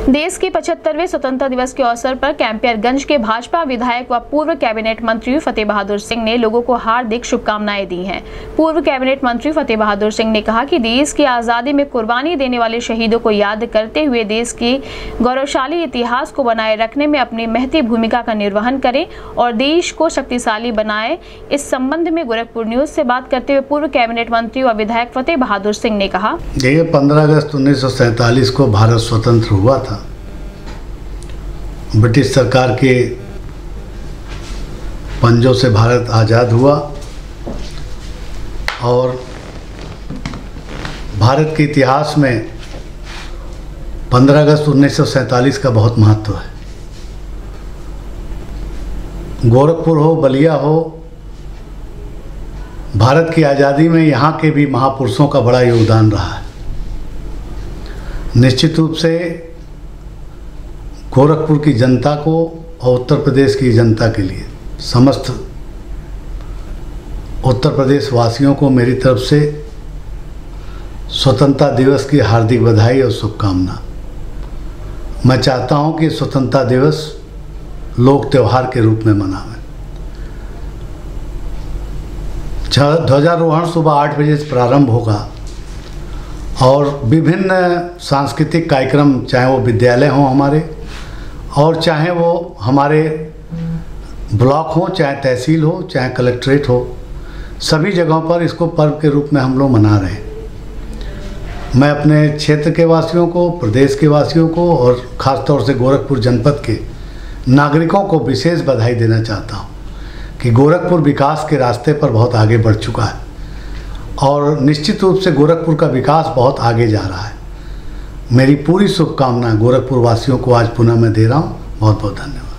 देश के 75वें स्वतंत्रता दिवस के अवसर पर कैंपियरगंज के भाजपा विधायक व पूर्व कैबिनेट मंत्री फतेह बहादुर सिंह ने लोगों को हार्दिक शुभकामनाएं दी हैं। पूर्व कैबिनेट मंत्री फतेह बहादुर सिंह ने कहा कि देश की आज़ादी में कुर्बानी देने वाले शहीदों को याद करते हुए देश के गौरवशाली इतिहास को बनाए रखने में अपनी महती भूमिका का निर्वहन करें और देश को शक्तिशाली बनाए। इस संबंध में गोरखपुर न्यूज से बात करते हुए पूर्व कैबिनेट मंत्री व विधायक फतेह बहादुर सिंह ने कहा, 15 अगस्त 1947 को भारत स्वतंत्र हुआ था। ब्रिटिश सरकार के पंजों से भारत आज़ाद हुआ और भारत के इतिहास में 15 अगस्त 1947 का बहुत महत्व है। गोरखपुर हो, बलिया हो, भारत की आज़ादी में यहाँ के भी महापुरुषों का बड़ा योगदान रहा है। निश्चित रूप से गोरखपुर की जनता को और उत्तर प्रदेश की जनता के लिए, समस्त उत्तर प्रदेश वासियों को मेरी तरफ से स्वतंत्रता दिवस की हार्दिक बधाई और शुभकामना। मैं चाहता हूं कि स्वतंत्रता दिवस लोक त्यौहार के रूप में मनावें। ध्वजारोहण सुबह 8 बजे से प्रारंभ होगा और विभिन्न सांस्कृतिक कार्यक्रम, चाहे वो विद्यालय हों हमारे और चाहे वो हमारे ब्लॉक हो, चाहे तहसील हो, चाहे कलेक्ट्रेट हो, सभी जगहों पर इसको पर्व के रूप में हम लोग मना रहे हैं। मैं अपने क्षेत्र के वासियों को, प्रदेश के वासियों को और ख़ास तौर से गोरखपुर जनपद के नागरिकों को विशेष बधाई देना चाहता हूँ कि गोरखपुर विकास के रास्ते पर बहुत आगे बढ़ चुका है और निश्चित रूप से गोरखपुर का विकास बहुत आगे जा रहा है। मेरी पूरी शुभकामना गोरखपुर वासियों को आज पुनः मैं दे रहा हूँ। बहुत बहुत धन्यवाद।